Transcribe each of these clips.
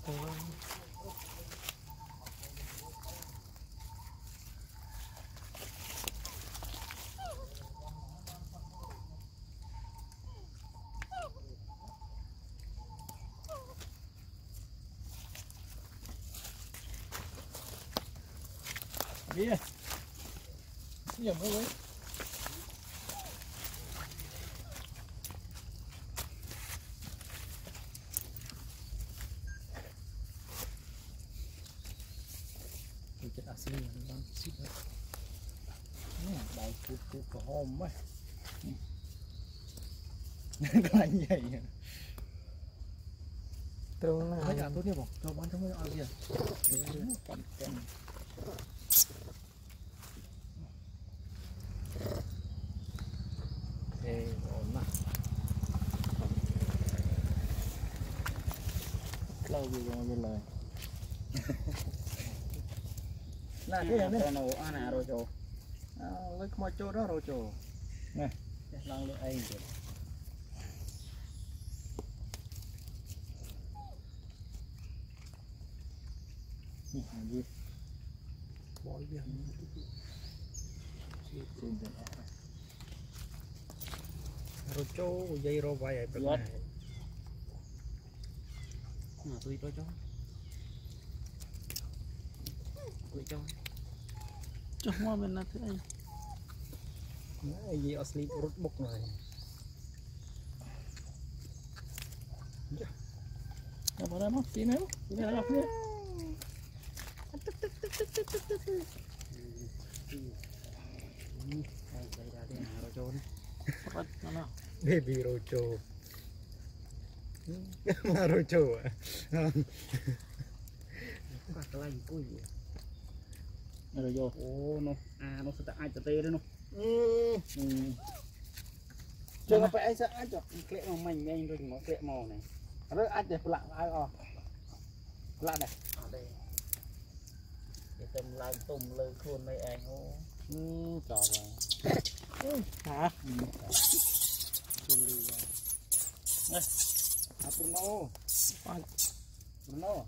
Kia. Nhiều mới đấy. Mình chết asli nó đang xịt đấy. Bài cục của hôm ấy. Cái này vậy. Trâu nó thấy ăn tốt nhiều không? Cho bán cho mấy ăn kìa. Cầm cầm. Ê, ổn mà. Lâu gì rồi bên lời. Là cái này nó ăn à rồi chỗ. Lấy cái chỗ đó rồi chỗ. Nè, lăng lên anh kìa. Gì? Bói đi. Rồi cho dây rô vai ấy bên này. Tôi cho. Tôi cho. Cho mua bên nào thế này. Cái gì asli rút bốc này. Nó vào đây mất tí nữa. Tí nữa là phía. Baby Rocho. Rocho à? Có cái lạnh cùi. Rồi vô. Ô nó nó sẽ ai tê đấy nó. Chưa có phải sẽ ai cho kệ màu mình anh rồi nó kệ màu này. Rồi ai để lặng ai à? Lặng này. Ở đây. Để tầmឡើងទុំលើខ្លួនmấy anh hô. Trời ơi. Hả? Đây. Bruno. Bruno.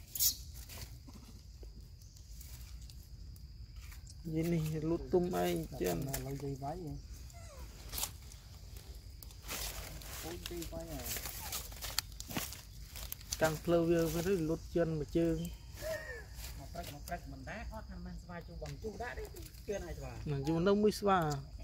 Gì này lút tum ai chân là lâu dây váy vậy. Ôi dây váy à. Càng phơi với cái lút chân mà chương. Một cách mình đá hót thằng mang vai chu bằng chu đá đấy kia này rồi. Mà chu nó mới xóa.